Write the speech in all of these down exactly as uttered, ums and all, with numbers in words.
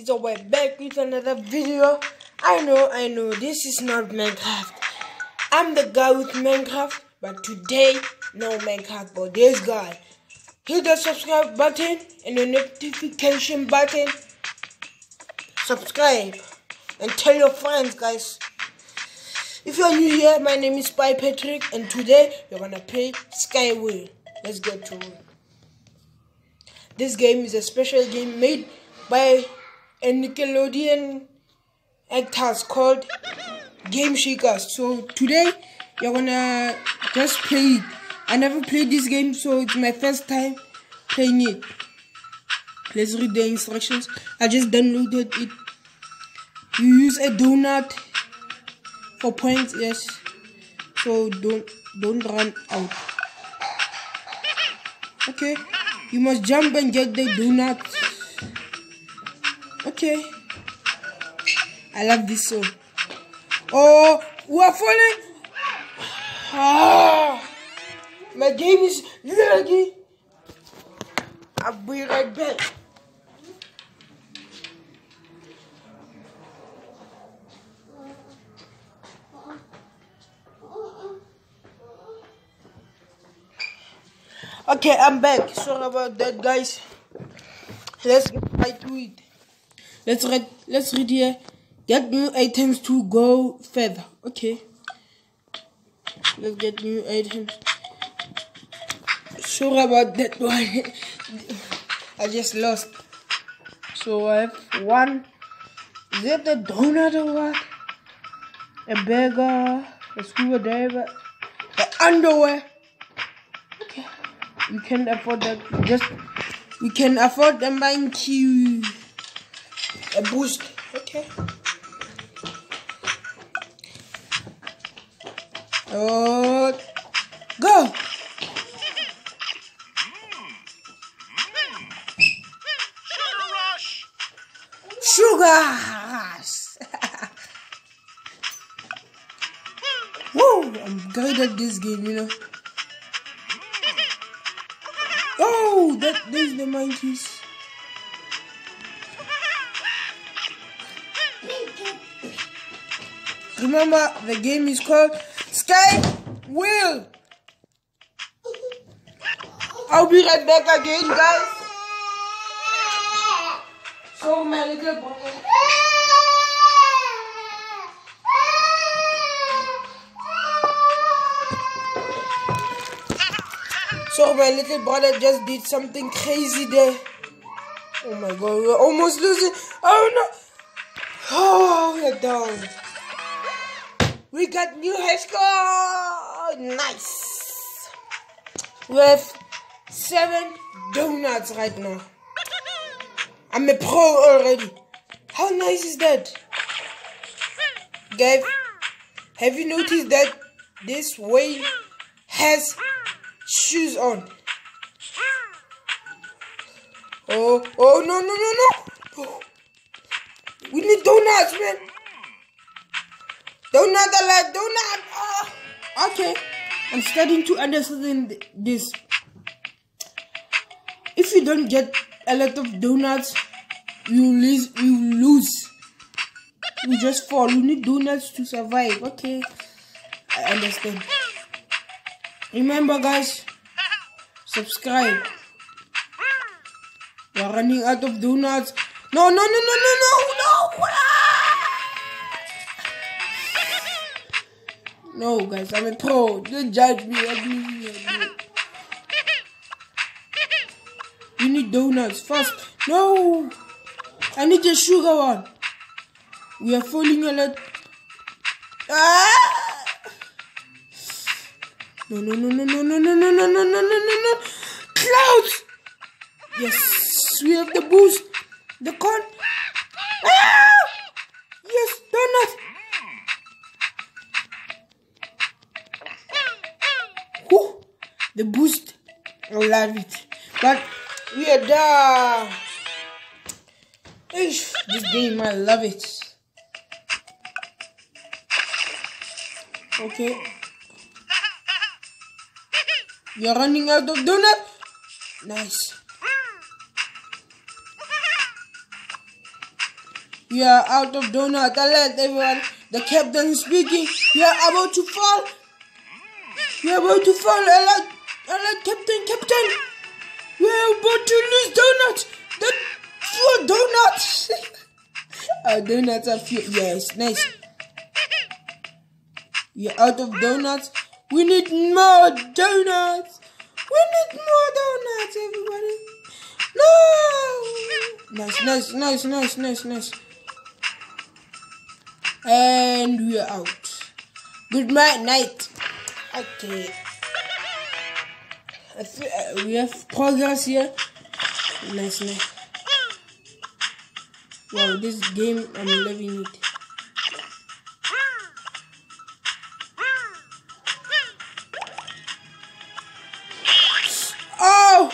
So we're back with another video. I know, I know, this is not Minecraft. I'm the guy with Minecraft, but today, no Minecraft, but this guy. Hit the subscribe button and the notification button. Subscribe and tell your friends, guys. If you're new here, my name is Spy Patrick, and today we're gonna play Skywheel. Let's get to it. This game is a special game made by a Nickelodeon actors called Game Shakers. So today you're gonna just play it. I never played this game, so it's my first time playing it. Let's read the instructions. I just downloaded it. You use a donut for points, yes. So don't don't run out. Okay. You must jump and get the donut. Okay. I love this song. Oh, we are falling. Ah, my game is laggy. I'll be right back. Okay, I'm back. Sorry about that, guys. Let's get right to it. Let's read. Let's read here. Get new items to go further. Okay. Let's get new items. Sorry about that one. I just lost. So I have one. Is it a donut or what? A burger. A scuba diver. An underwear. Okay. We can afford that. Just we can afford the monkey. A boost. Okay. Oh, go. Sugar rush. Sugar rush. Woo! I'm good at this game, you know. Oh, that there's the monkeys. Remember, the game is called Skywheel. I'll be right back again, guys. So my little brother. So my little brother just did something crazy there. Oh my god, we're almost losing. Oh no. Oh, we're down. We got new high score. Nice. We have seven donuts right now. I'm a pro already. How nice is that? Guys, have you noticed that this whale has shoes on? Oh, oh, no, no, no, no. Oh. We need donuts, man. Donut alive, donut. Oh. Okay, I'm starting to understand this. If you don't get a lot of donuts, you lose. You lose. You just fall. You need donuts to survive. Okay, I understand. Remember, guys, subscribe. We're running out of donuts. No, no, no, no, no, no, no. No, guys, I'm a pro. Don't judge me. You need donuts fast. No, I need a sugar one. We are falling a lot. Ah! No, no, no, no, no, no, no, no, no, no, no, no, no. Clouds. Yes, we have the boost. The corn. Ah! Yes, donuts. Woo! The boost. I love it. But we are done. Ish, this game, I love it. Okay. You're running out of donut. Nice. We are out of donut. Alert everyone. The captain is speaking. We are about to fall. We are about to fall. Alert, alert, captain, captain. We are about to lose donuts. The few donuts. Our donuts are few. Yes, nice. We are out of donuts. We need more donuts. We need more donuts, everybody. No. Nice, nice, nice, nice, nice, nice. And we are out. Good night. Okay. I feel, uh, we have progress here. Nice, nice. Wow, this game, I'm loving it. Oh!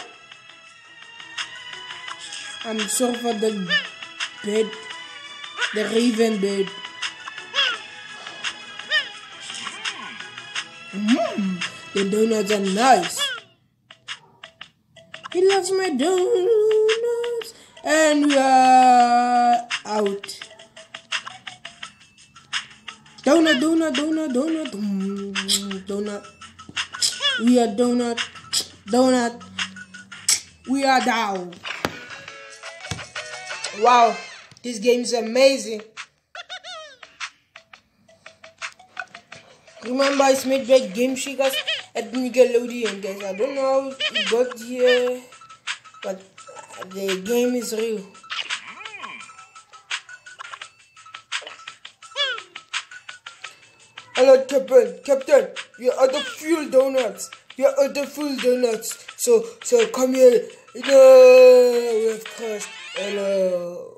I'm sorry for the bed. The raven bed. Mmm, the donuts are nice. He loves my donuts. And we are out. Donut, donut, donut, donut, mm, donut. We are donut, donut. We are down. Wow, this game is amazing. Remember, it's made by Game Shakers at Nickelodeon, guys. I don't know how it got here, but the game is real. Hello, Captain. Captain, we are out of fuel donuts. We are out of fuel donuts. So, so come here. No, we have crashed. Hello.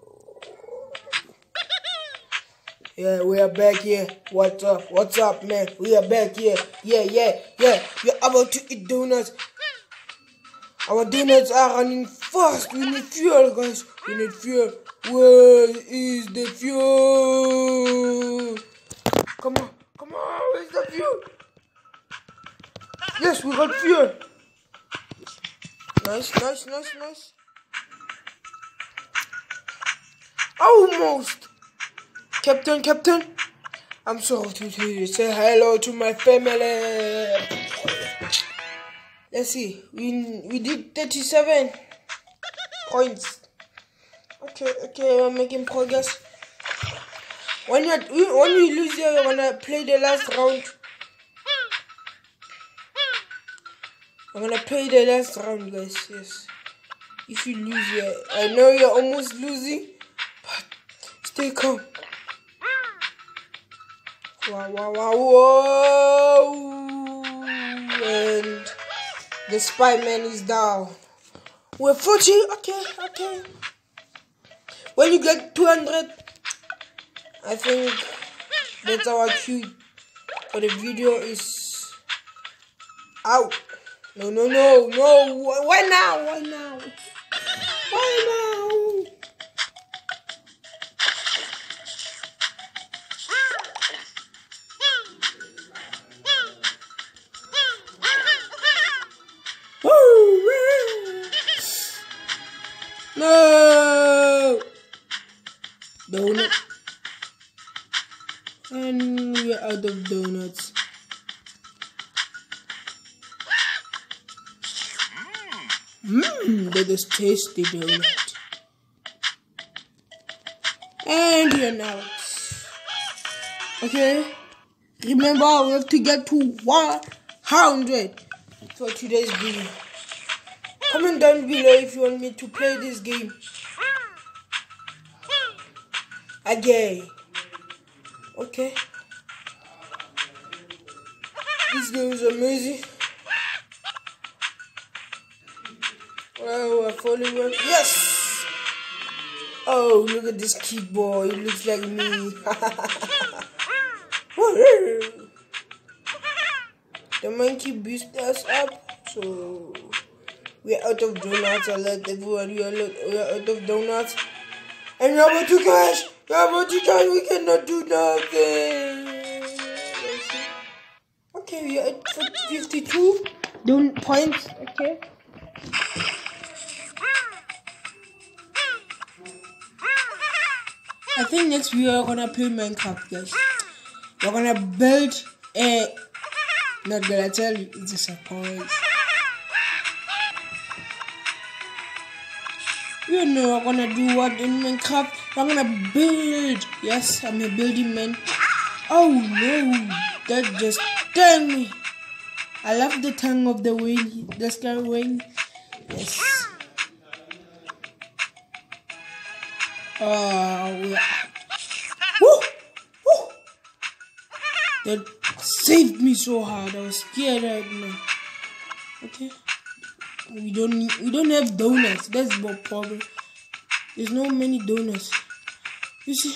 Yeah, we are back here. What's up? What's up, man? We are back here. Yeah, yeah, yeah. We are about to eat donuts. Our donuts are running fast. We need fuel, guys. We need fuel. Where is the fuel? Come on, come on. Where's the fuel? Yes, we got fuel. Nice, nice, nice, nice. Almost. Captain, Captain, I'm sorry to say hello to my family. Let's see, we we did thirty-seven points. Okay, okay, we're making progress. When you when you lose here, you're gonna play the last round. I'm gonna play the last round, guys. Yes. If you lose here, I know you're almost losing, but stay calm. Wow, wow, wow, whoa! And the Spider-Man is down. We're forty. Okay, okay. When you get two hundred, I think that's our cue for the video is out. No, no, no, no. Why now? Why now? Why now? No! Donut. And we're out of donuts. Mmm, that is tasty donut. And we're out. Okay. Remember, we have to get to one hundred for today's video. Comment down below if you want me to play this game again. Okay. This game is amazing. Wow, we're falling well. Yes! Oh, look at this kid boy. He looks like me. The monkey boosted us up, so we're out of donuts. Alert everyone, we are out of donuts. And we're about to crash. We're about to crash. We cannot do nothing. Okay, we are at fifty-two don points. Okay. I think next we are gonna play Minecraft, guys. We're gonna build a. Not gonna tell you, it's a surprise. You know, we're gonna do what in Minecraft? We're gonna build. Yes, I'm a building man. Oh no, that just stung me. I love the tongue of the wing, the sky wing. Yes. Oh, yeah. Woo! Woo! That saved me so hard. I was scared right now. Okay. We don't need, we don't have donuts. That's the problem. There's no many donuts. You see?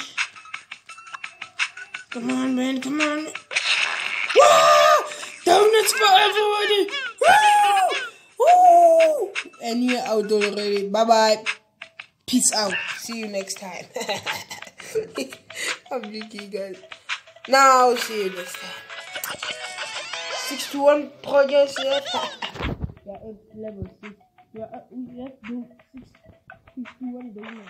Come on, man. Come on. Woo! Donuts for everybody. Woo! Woo! And you're out already. Bye bye. Peace out. See you next time. I'm Vicky, guys. Now, see you next time. sixty-one progress yet. Yeah, it's level six. Yeah, uh, let's do six, sixty-one donuts.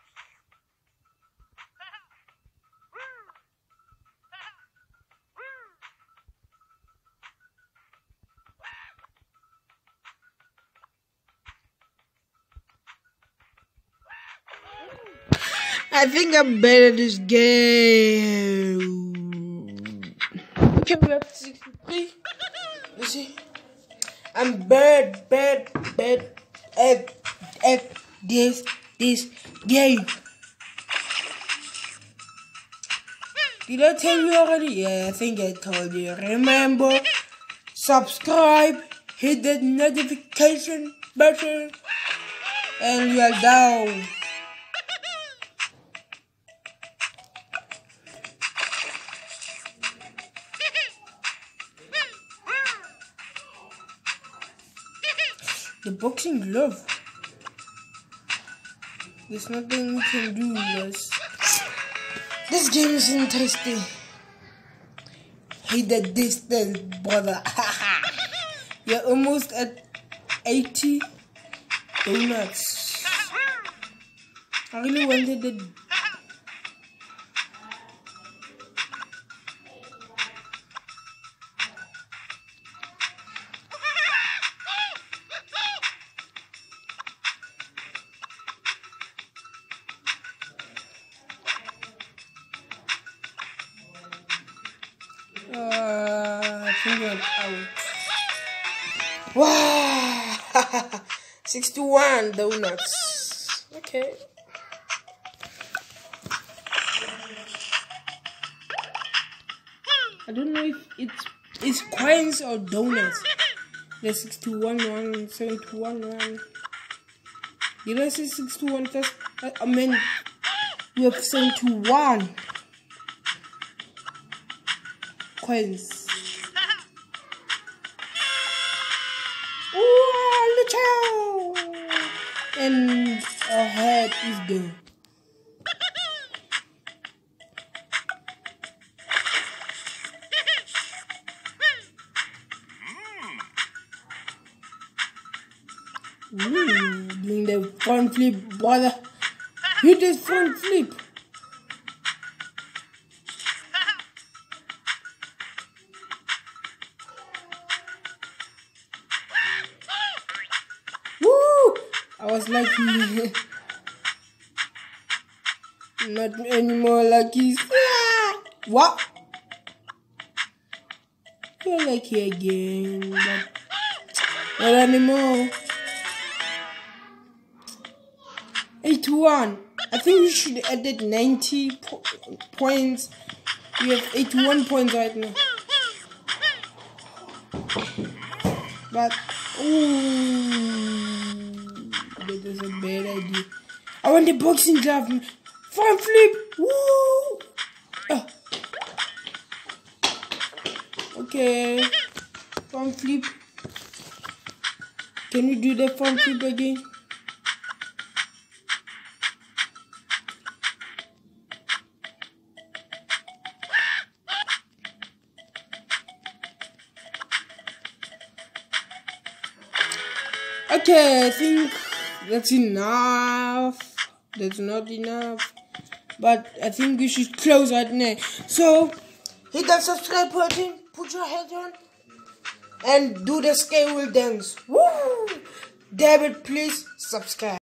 I think I'm better at this game. Okay, we have sixty-three. You see? I'm bad, bad, bad at, at this, this game. Did I tell you already? Yeah, I think I told you. Remember, subscribe, hit that notification button, and you are down. The boxing glove. There's nothing we can do, guys. This game is interesting. Hit the distance, brother. You're almost at eighty donuts. I really wanted the. Uh, I think I'm out. Wow! sixty-one donuts. Okay. I don't know if it's it's coins or donuts. There's sixty-one one, seventy-one one. Did I say sixty-one first? I mean, we have seventy-one coins. Ooh, look out! And our head is gone. Ooh, doing the front flip, brother. Hit this front flip. Woo! I was lucky. Not anymore lucky. What? You're lucky again, but not anymore. eighty-one. I think we should edit ninety po points. We have eighty-one points right now. But, ooh, that is a bad idea. I want the boxing glove. Front flip. Woo! Oh. Okay. Front flip. Can you do the front flip again? Okay, I think that's enough. That's not enough. but I think we should close right now. So hit that subscribe button, put your head on, and do the scale wheel dance. Woo! David, please subscribe.